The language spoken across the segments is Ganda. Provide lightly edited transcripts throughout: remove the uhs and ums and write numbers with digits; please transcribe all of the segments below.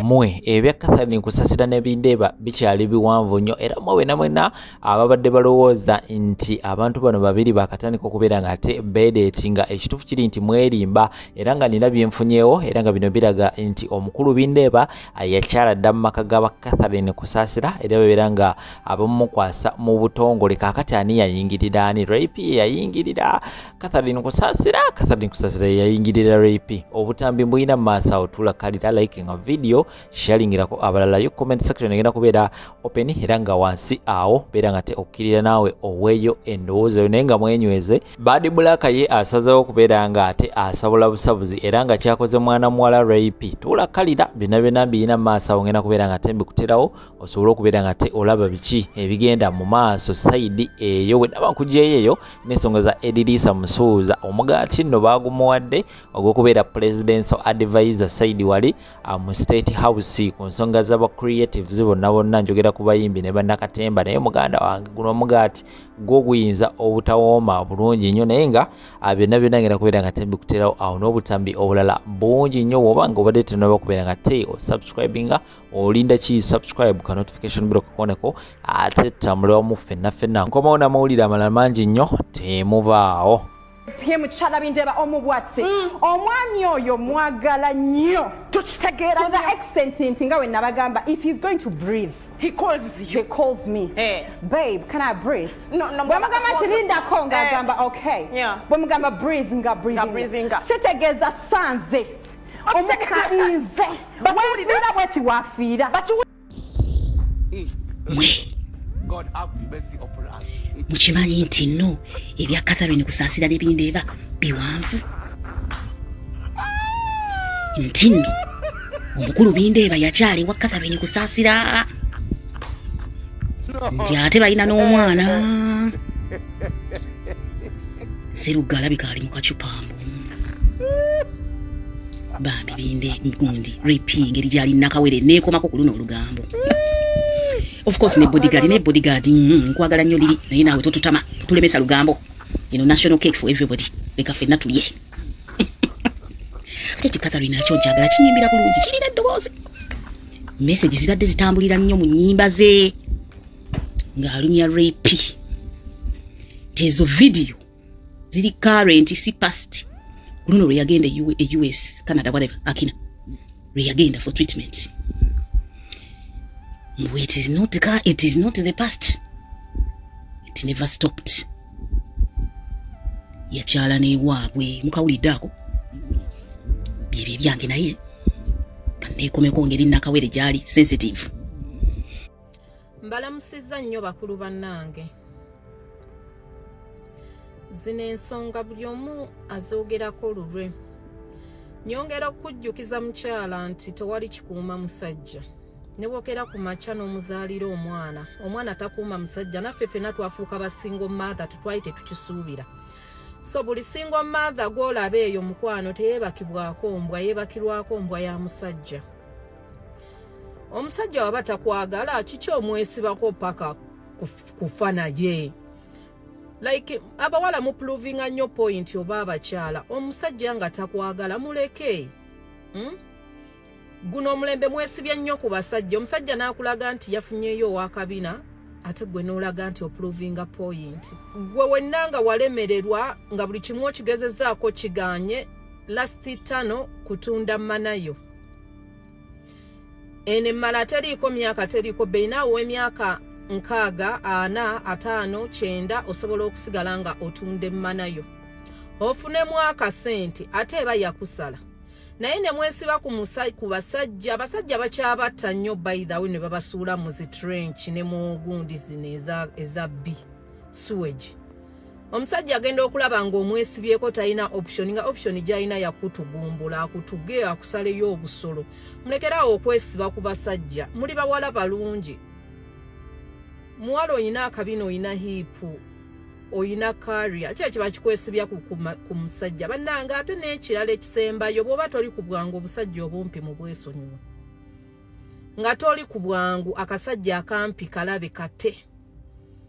namwe ebya Catherine Kusasira ne Bindeeba bikyali biwanvu nnyo era mwena ababadde balowooza nti abantu bano babiri bakatandika okubeera nga ate bedetinga ekituufu kiri nti mwerimba era nga nina byenfunyeewo era nga bino biraga nti omukulu Bindeeba yakyala dda mu maka ga Catherine Kusasira era beera nga abamukwasa mu butongole kaakati ani yayingirira ani Rape yayingirira Catherine Kusasira yayingirira Rape obutambi mbuyina maaso awo tulakalira liking a video sharingirako abalala yo comment section egenda kubeera open era nga wansi awo beera nga te okkirira naawe oweeyo endowooza yo naye nga mwenyweze Bad Black ye asazeewo kubeera nga ate asabula busabuzi era nga kyakoze mwana muwala Rape tulakalira byonna biyina maaso awo ngenda kubeera nga te mbikuterawo osobola okubeera nga te olaba biki ebigenda mu maaso side eyo we naba nkugyeyo n'ensonga za Edilisa Musuuza omugaati nno baagumuwadde ogw'okubeera presidential advisor side wali mu State House ku nsonga z'aba creatives bonna njogera ku bayimbi ne bannakatemba naye muganda wange guno omugaati gwo guyinza obutawooma bulungi nnyo naye nga byonna ngenda kubeera nga tembi kuterawo awo n'obutambi obulala bungi nnyo bwoba nga obadde tenaba kubeera nga te osubscribinga olinda ki subscribe ka notification bell kakoneko ate tambule wamu ffenna nkomawo namawulire amalala mangi nnyo temuvaawo Pye mukyala Bindeeba omubwatsi omwami oyo mwagala nnyo tukitegeera to the extent nti nga we nabagamba if he's going to breathe he calls me babe can I breathe bwe mugamba nti lindako ng'agamba okay bwe mugamba breathe nga breathing kitegeeza sanze omukalize wefiira bweti wafiira God have mercy upon us. Mukimanyi nti nno ebya Catherine Kusasira ne Bindeeba biwanvu nti nno omukulu Bindeeba yakyali wa Catherine Kusasira nti ate balina n'omwana Serugala bikali mu kacupambu bambi Bindegundi Rape ngeri gyali nakawere neekomako ku luno olugambo. Of course ne bodyguard nkwagala nnyo liri naye naawe totutama tulemesa lugambo national cake for everybody leka ffenna tulye ate Catherine nakyo njagala kinyimbira bulungi kirina eddoboozi message zibadde zitambulira nnyo mu nnyimba ze ng'alumya Rape tezo video ziri current si past luno lwe yagenda US Canada whatever akina lwe yagenda for treatment. It is not the past. It never stopped. Yakyala newaabwe mukawulidde ako byebyo byange naye kaneekomeko ngeri nakawere gyali sensitive. Mbalamusizza nnyo bakulu bannange. Zino ensonga buli omu azoogerako lulwe. Nyongera okujjukiza mukyala nti tewali kikuuma musajja. Nebokera ku macha n'omuzaalira omwana takuuma musajja naffe ffenna twafuuka ba single mother tetwali tetukisuubira so buli single mother gw'olaba eyo mukwano teyeebakibwako mbwa yeebakirwako mbwa ya musajja omusajja waba takwagala kiki omwesibako paka kufa naye like abawala mu provinga nnyo point oba abakyala omusajja nga takwagala muleke guno omulembe mwesibya nnyo ku basajja omusajja n'akulaga nti yafunyeeyo owakabina ate gwe n'olaga nti oprovinga point gwe wenna nga walemererwa nga buli kimu okigezezaako kiganye lasti 5 kutunda manayo ene mala teriiko myaka teriiko beinaawo w'emyaka 6 4 5 9 osobola okusigala nga otunda emmanayo ofunemu akasente ate eba yakusala naye ne mwesiba ku basajja abasajja bakyabatta nnyo by the way ne babasuula mu zi trench ne mu gundi zino eza B sewage omusajja agenda okulaba ng'omwesibyeko talina option nga option gy'alina yakutugumbula akutuge akusaleyo obusolo mulekerawo okwesiba ku basajja muli bawala balungi muwala oyina akabina oyina hiipu oyina career kye kiba kikwesibya ku musajja bannanga ate n'ekirala ekisembayo bw'oba toli ku bwangu obusajja obumpi mu bwesonyiwa nga toli ku bwangu akasajja akampi kalabe kate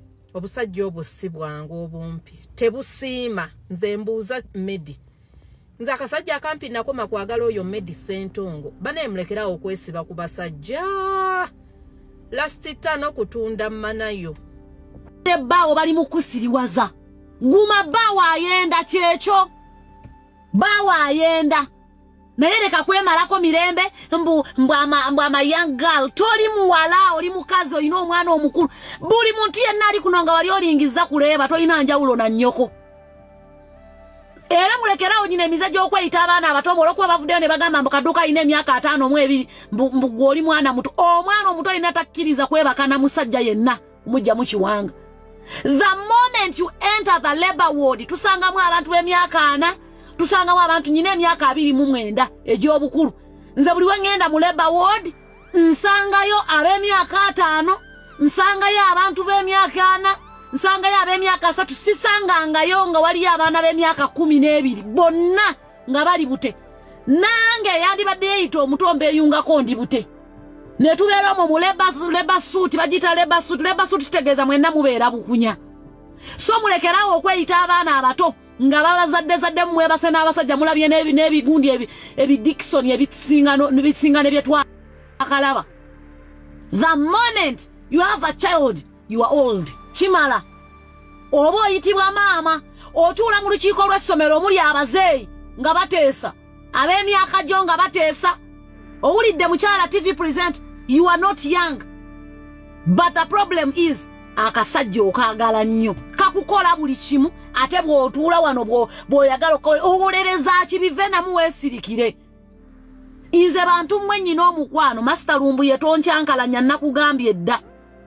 obusajja obwo si bwangu obumpi tebusiima nze mbuuza Medi nza akasajja akampi nakoma kwagala oyo Medicine Ntongo banemulekerawo okwesiba ku basajja lasita n'okutunda mmanayo ebbaawo bali mu kusiriwaza guma bbaawo ayenda kyekyo bbaawo ayenda naye leka kwemalako mirembe mbu ama young girl toli muwala oli mukazi olina omwana omukulu buli muntu yenna ali kuno nga wali olingiza kuleeba tolina njawulo na nnyoko era mulekerawo nyina emize gy'okweyita abaana abato olwokuba bavuddeyo ne bagamba mbu kadduka alina emyaka 5 mu 2 mbu gw'oli mwana muto omwana omuto alina takkiriza kwebaka na musajja yenna mujja mu kiwanga. The moment you enter the labor ward tusangamu abantu b'emyaka 4 tusangamu abantu nyina emyaka 29 egy'obukulu nze buli wengenda mu labor ward nsangayo ab'emyaka 5 nsangayo abantu b'emyaka 4 nsangayo ab'emyaka 3 sisangangayo nga waliyo abaana b'emyaka 12 bonna nga bali bute nange yandibadde yeyita omutombe eyungako ndi bute ne tubeera mu labor suit bagita labor suit kitegeeza mwenna mubeera bukunya so mulekerawo okweyita abaana abato nga babazadde mwebase n'abasajja mulabye n'ebigundi Dickson ebisinga ne bye twakalaba. The moment you have a child you are old chimala obo oyitibwa maama otuula mu lukiiko lw'essomero omuli abazeeyi nga bateesa ab'emyaka gyo nga bateesa owulidde mukyala TV present you are not young but the problem is akasajja okaagala nnyo kakukola buli kimu ate bw'otuula wano bw'oyagala owolereza kibive namu weesirikire nze bantu mmwe nnyina omukwano Master Lumbuye tonkyankalanya nakugambye dda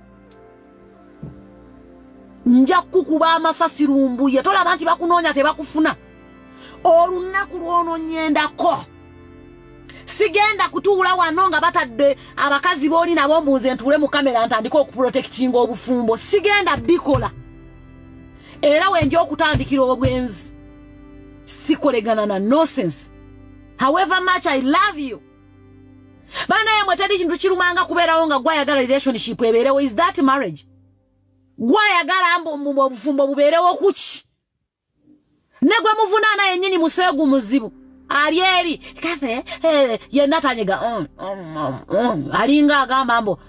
nja kukuba amasasi Lumbuye tolaba nti bakunoonya tebakufuna olunaku lwono nyendako sigenda kutuula wano nga batadde abakazi booli nabo mbuuze ntuule mu kamera ntandika okuprotectinga obufumbo sigenda bikola era wenja okutandikira obwenzi sikolegana na nonsense. However much I love you bana yemwe tedi kintu kirumanga kubeerawo nga gwayagala relationship ebeerewo is that marriage gwayagala mbu obufumbo bubeerewo kuki negwe muvunaana yennyini museegu muzibu alieri kathe yenna tanyega alinga agamba mbu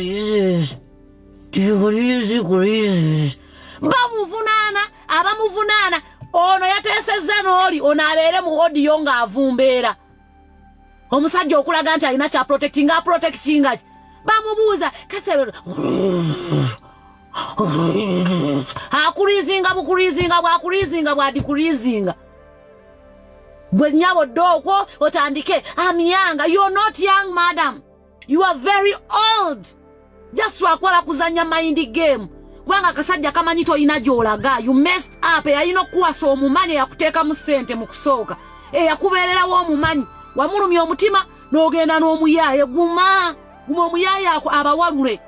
bamuvunaana abamuvunaana ono yateesezza n'oli ono abeere mu odiyo ng'avumbeera omusajja okulaga nti alina kya protectinga ki bamubuuza kathe akurizinga bukurizinga bwakurizinga bwadikurizinga gwe nyabo doko otandike I'm young. You're not young, madam. You are very old. Just wakwala kuzanya mind game kubanga kasajja kamanyito ina gyolaga you messed up yalina okuwasa omumanyi yakuteeka mu ssente mu kusooka yakubeererawo omumanyi wamulumya omutima n'ogenda n'omuyaaye guma omuyaaye ako abawalule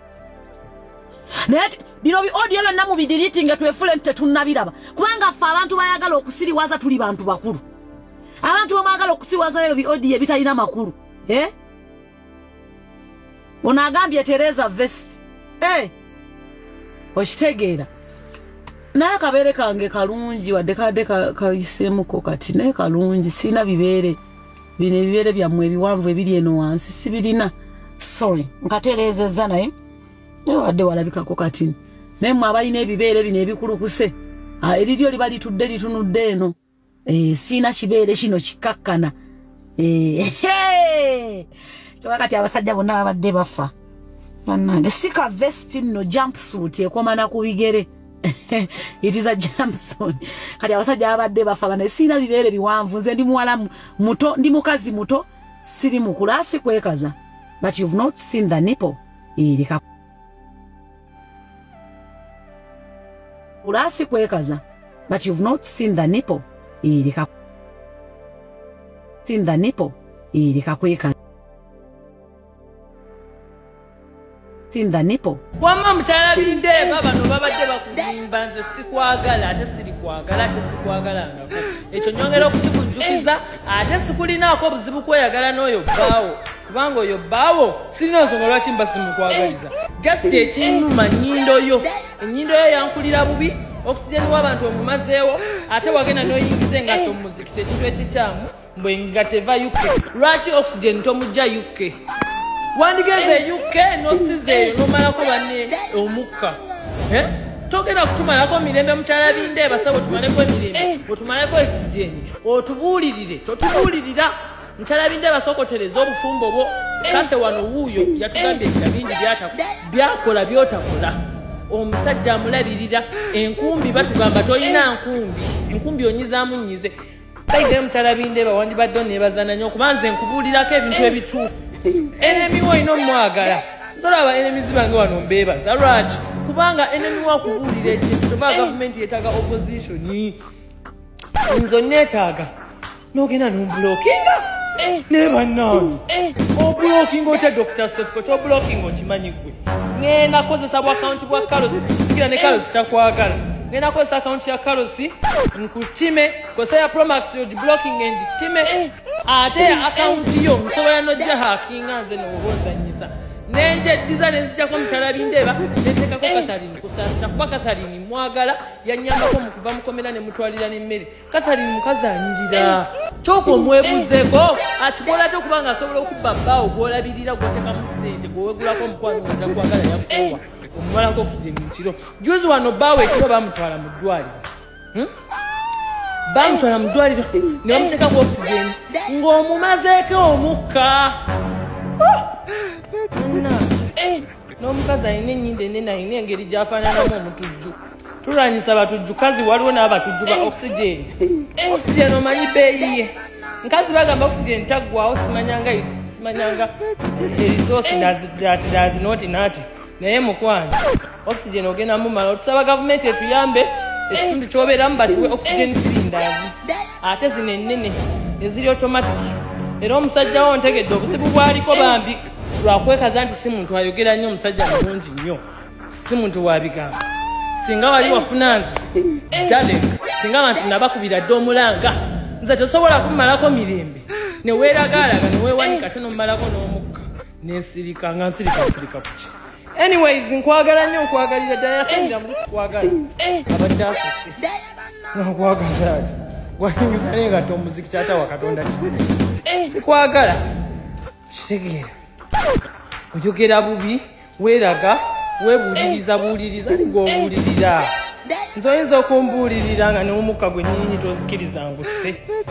naye bino bi-audio byonna mu bidiriitinge twefule nti tetunnabiraba kubanga ffe abantu bayagala okusiriwaza tuli bantu bakulu abantu bamwagala okusiriwaza ebyo bi-audio ebitalina makulu ono agambye Teresa Vest okitegeera naye akabeere kange kalungi wadde kadde kayiseemuko kati naye kalungi sirina bibeere bino ebibeere byammwe ebiwanvu ebiri eno wansi sibirina sorry nkatereezezza naye wadde walabikako kati naye mmwe abalina ebibeere bino ebikulukuse eriryo liba litudde litunudde eno sirina kibeere kino kikakkana kyokka kati abasajja bonna babadde bafa bannange sika vest nno jumpsuit ekomana ku bigere it is a jumpsuit kati abasajja babadde bafa bana sirina bibeere biwanvu nze ndi muwala muto ndi mukazi muto siri mukulasi kwekaza but you've not seen the nipple erika kulasi kwekaza but you've not seen the nipple erika seen the nipple erika kwekaza seen the nipple wamma mukyala Bindeeba bano babadde bakulimba nze sikwagala ate sirikwagala ate sikwagalangako ekyo nyongera okukikunjukiza ate sikulinaako buzibu kweyagala n'oyo bbaawo kubanga oyo bbaawo sirina nsonga lwaki mba simukwagaliza just ekinnuma ennyindo yo yankulira bubi oxygen w'abantu omumazeewo ate wagenda n'oyingiza engatto mu muziki tekintu ekikyamu mbwe nga teva UK. Lwaki oxygen tomujja UK? Wandigeze UK n'osizeeyo n'omalako banne omukka. Togenda kutumalako mirembe mukyala binde basabo tumaleko emirembe otumaleko oxygen otubuulirire totubuulirira mukyala binde basokotereza obufumbo bwo kase wano wuuyo yatugambye ebingi byakola byotakola omusajja amulabirira enkumbi batugamba toyina enkumbi onyizaamu nyize kaide mukyala binde bawandibadde neebazana nnyo okubanza enkubuulirako ebintu ebituufu enemi wo olina omwagala nzolaba enemizi bange wano mbeebaza lwaki kubanga enemi wakubuulira ekintu toba gavumenti yeetaaga opposition nzo neetaaga n'ogenda n'obulokinga ne bannange obulokinga otya Dr. Sefko kyobulokinga okimanyi gwe ngenda kozesa bwakawunti bwa Kalosi kigira ne Kalosi takwagala ngenda kozesa akawunti ya Kalosi nkutime kozesa ya Promax yogiblocking engitime ate ya akawunti yo nsobola nojja hakinga nze nobonzanyisa nenje diza nenzijako mukyala bindeba nentekako Katharini kusasita kuba Katharini mwagala yanyambako mu kuva mukomera ne mutwalira n'emmere. Katharini mukazi anyirira kyoko omwebuzeeko akikola kyo kubanga asobola okubba bbaawo gw'olabirira gw'otekamu ssente gw'owegulako omukwano nga takwagala yakoowa omumalako oxygen mu kiro. Juzi wano bbaawo ekiro bamutwala mu ddwaliro ne bamuteekako oxygen ng'omumazeeko omukka. N'omukazi alina ennyindo ennene alina engeri gy'afaananamu omutujju. Tulwanyisa batujjukazi waliwo n'abatujju ba oxygen. Oxygen omanyi bbeeyi ye. Nkazi bagamba oxygen taggwawo simanyanga resource does not. Naye mukwano oxygen ogenda mumala otusaba gavumenti etuyambe ekitundu ky'obeeramu bakiwe oxygen cylinders ate zino ennene eziri automatic. Era omusajja wo ntegedde obuzibu bwaliko bambi lwakwekaza nti si muntu ayogera nnyo omusajja mulungi nnyo si muntu wabigambo. Singa wali wafuna nze Jalek singa abantu nabakubira dde omulanga nze tosobola kumalako mirembe neweeragaalaga neweewanika te nomumalako n'omukka nensirika nga nsirika kuki. Anyways nkwagala nnyo nkwagalira ddala yasamira muli sikwagala abadde asose nkwagaza ati wayingiza nengatta omuziki kyatawa Katonda kiti sikwagala kitegeera oyogera bubi weeraga weebuuliriza ng'obuulirira nze oyinza okumbuulirira nga n'omukka gwe nnyinyi tozikiriza ngusse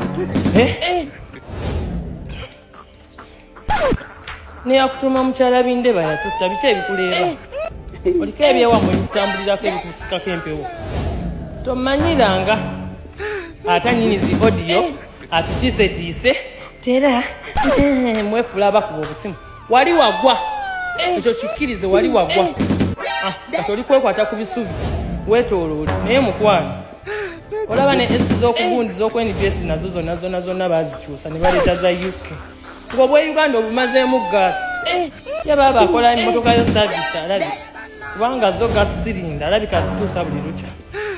neyakutuma mukyala bindeba yatutta biki ebikuleeba oliko ebyewamwe ebikutambulirako ebikusikako empewo tomanyiranga ate nyinizi audio atukiisetiise tera mwefula abakuba obusimu wali wagwa ekyo kikkirize wali wagwa kati oli kwekwata ku bisubi weetooloole naye mukwano olaba ne esi z'okugundiza okwenibs nazo zonna bazikyusa ne baleeta za UK ng'obwe Uganda obumazeemu gaasi yaba bakola emmotoka yo saavisi alabi kubanga zo gaasi sirinda alabika zituusa buli lukya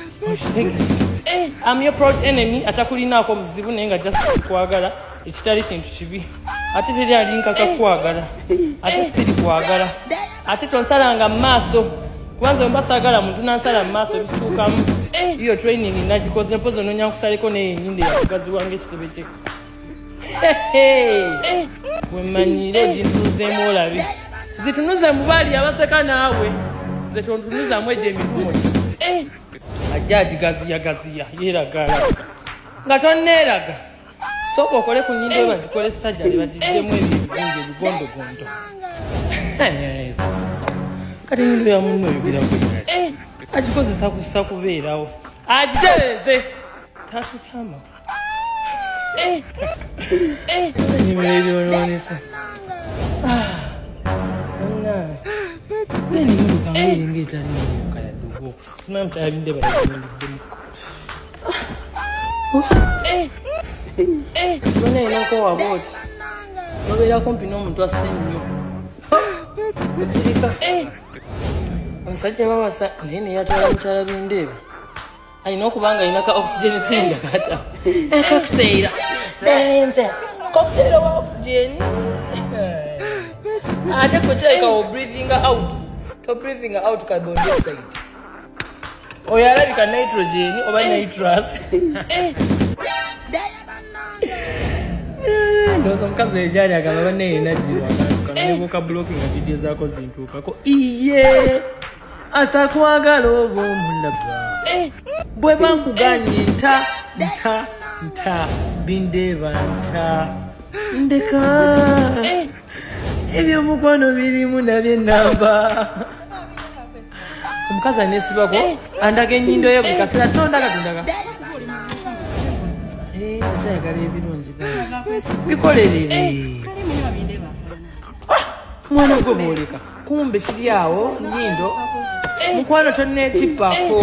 I'm your proud enemy atakulinaako buzibu naye nga just kwagala ekitali kintu kibi ate teri alinkaka kwagala ate siri kwagala ate tonsalanga mu maaso kubanza mbasaagala muntu nansala mu maaso bikyukamu iyo training nagikoze mpozi onoonya kusaleko naye ennyinde yakugazi wange ekitebe kye wemanyire ogintuuzeemu olabe zitunuze mu baali abaseka naawe ze tontunuzamu egyo emigumo ajja agigaziyagaziya yeeragala nga tonneeraga sooka okole ku nnyindo we bagikole sajjale bagiddemu ebivunge ebigondogondo kati nnyindo ya munno oyogera bweyaki agikozesa kussa kubeerawo agitereze tatutama enyimiro ebyonoonesa enimutuka ngaeringa etali muka yadde okusima mukyala binde balagindiddemu kibona erina okowa booti nobeera kumpi n'omuntu asse nnyo esirika omusajja bawasa naye neyatwala mukyala bindeebe alina okubanga alinaka oxygen sinda kata cocktail enze cocktail wa oxygen ate kukyaleka o breathing out carbon dioxide oyalabika nitrogen oba nitrous ndoza omukazi ejali agamba banne enajirwa kananebuka blocking nga video zaako zintuukako iye atakwagala oba omulaba bwe bankuganye nta bindeeba nta ndeka ebyomukwano birimu nabye namba omukazi anesibako andaga ennyindo ye buli kaseera tondagatondaga atayagala ebirungi bikolerere mwana gwe bwoleka kumbe kiri awo nnyindo mukwano tonneetippako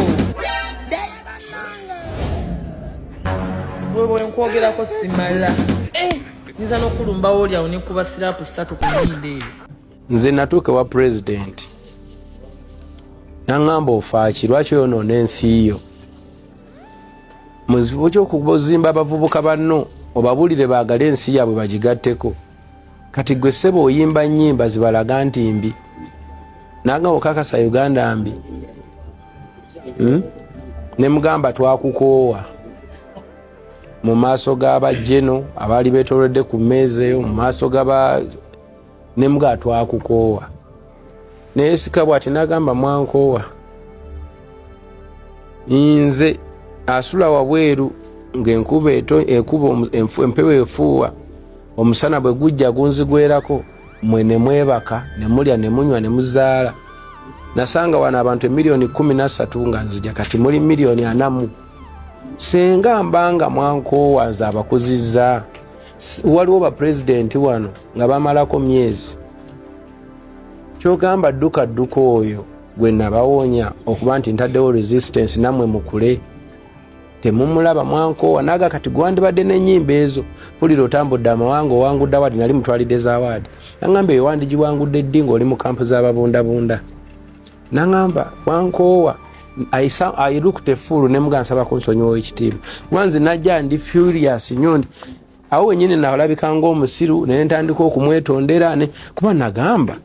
bwenkwogerako simala nyiza n'okulumbawo oli awo nekuba sirapu 3 ku nnyindo eyo nze natuuka wa pulezidenti naŋŋamba ofaaki lwaki oyonoona ensi yo muzibu ky'okuzimba abavubuka banno obabuulire baagale ensi yaabwe bagigatteko kati gwe ssebo oyimba nnyimba zibalaga nti mbi nanga okakasa Uganda mbi ne mugamba twakukoowa mu maaso g'abajeno abaali beetoolodde ku mmeeza eyo mu maaso g'aba ne mga twakukoowa naye sika bw'ati n'agamba mwankoowa nze asula wabweru ng'enkuba empewo efuuwa omusana bwe gujja gunzigwerako mwe ne mwebaka ne mulya ne munywa ne muzaala nasanga wano abantu 13,000,000 nga nzija kati muli 4,000,000 senga mbanga mwankoowa nze abakuzizza waliwo bapulezidenti wano nga bamalako myezi kyogamba dduka oyo gwe nabawonya okuba nti ntaddewo resistance nammwe mukule temumulaba mwankoowa naga kati gwandibadde n'ennyimba ezo pulira otambudde amawanga owangudde awaadi nali mutwalidde zaawaadi naŋŋamba eyo wandigiwangudde ddi ng'oli mu kampu z'ababundabunda naŋŋamba mwankoowa I looked a fool ne mga nsaba kunsonyiwa ekitiibwa wanze najja ndi furious nnyo ndi awo wennyini nalabika ng'omusiru naye ntandika okumwetondera ne kuba nagamba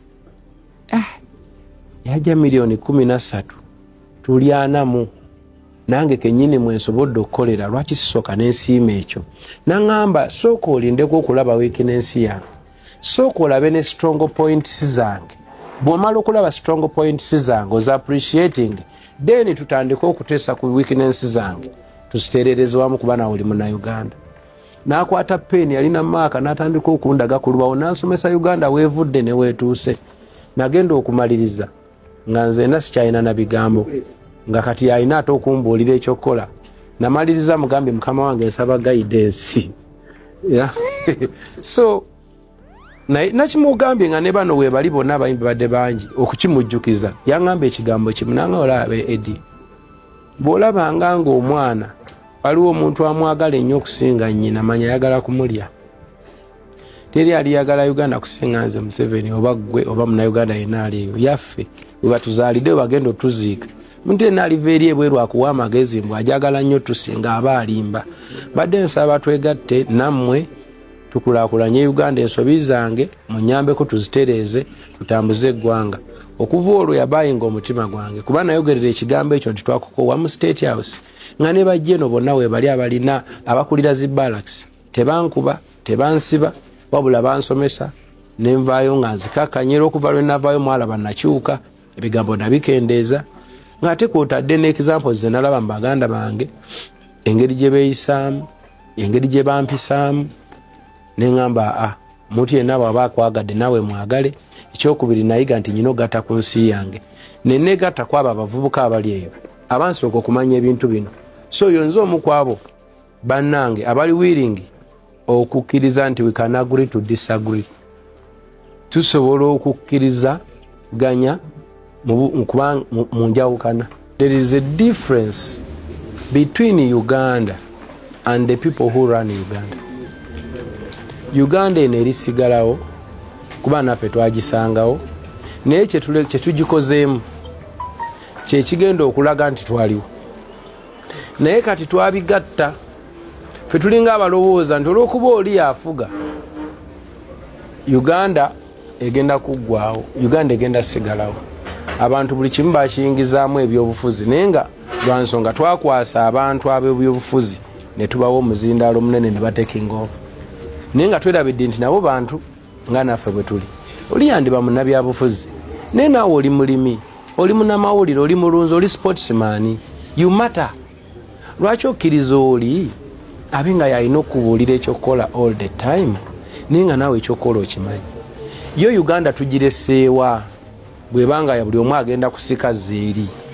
yajja 13,000,000 tuli 4 nange kennyini mwensobodde okukolera lwaki sisooka n'ensiima ekyo naŋŋamba sooka olindeko okulaba weakness yange sooka olabe ne strong points zange bw'omala okulaba strong points zange oza appreciating then tutandika okuteesa ku weakness zange tuziteerereze wamu kuba nawe oli munnauganda n'akwata peeni yalina maaka n'atandika okundaga ku lubawo n'ansomesa Uganda weevudde ne weetuuse nagenda okumaliriza nga nzena sikyalina na bigambo nga kati alina ate okumbuulira ekyokukola namaliriza mugambe mukama wange nsaba guidance so nakimugambye nga ne bano weebali bonna abayimbi badde bangi okukimujjukiza yaŋŋamba ekigambo kimu nanga olabe Edi bw'olabanga ng'omwana waliwo omuntu amwagala ennyo okusinga nnyina manya ayagala kumulya teri aliyagala Uganda kusinga nze Museveni oba ggwe oba munnauganda yenna aliyo yaffe we batuzaalidde we bagenda otuziika muntu yenna aliva eri ebweru akuwa amagezi mbw ajagala nnyo tusinga aba alimba badde nsaba twegatte nammwe tukulaakulanye Uganda ensobi zange munyambeko tuzitereeze tutambuze eggwanga okuva olwo yabayinga omutima gwange kuba nayogerera ekigambo ekyo nti twakukoowa mu State House nga ne bajjeno bonna we bali abalina abakulira zi barracks tebankuba tebansiba wabula bansomesa nenvaayo nga nzikakanyera okuva lwe navaayo mwalaba nakyuka ebigambo nabikendeeza ng'ate kwotadde n'example ze nalaba mu baganda bange engeri gye beeyisaamu engeri gye bampisaamu neŋŋamba muti yenna bw'aba akwagadde nawe mwagale ekyokubiri nayiga nti nyina ogatta ku nsi yange nenneegatta kwabo abavubuka abali eyo abansooka okumanya ebintu bino so oyo nze omu kwabo bannange abali willing okukkiriza nti we can agree to disagree tusobola okukkiriza ganya mu njawukana. There is a difference between Uganda and the people who run Uganda. Uganda eno erisigalawo kuba naffe twagisangawo naye kyetugikozeemu kyekigenda okulaga nti twaliwo naye kati twabigatta ffe tulinga abalowooza nti olw'okuba oli yafuga Uganda egenda kuggwaawo, Uganda egenda sigalawo. Abantu buli kimu bakiyingizaamu ebyobufuzi naye nga lwansonga twakwasa abantu ab'ebyobufuzi ne tubawo omuzindaalo munene ne bateking off naye nga twerabidde nti nabo bantu nga naffe bwe tuli oli yandiba munnabyabufuzi naye naawe oli mulimi oli munnamawulire oli mulunzi oli sportsman you matter lwaki okkiriza oli abe nga yalina okubuulira ekyokukola all the time naye nga naawe ekyokukola okimanyi yo Uganda tugireseewa bwebanga ya buli omu agenda kusika zeeri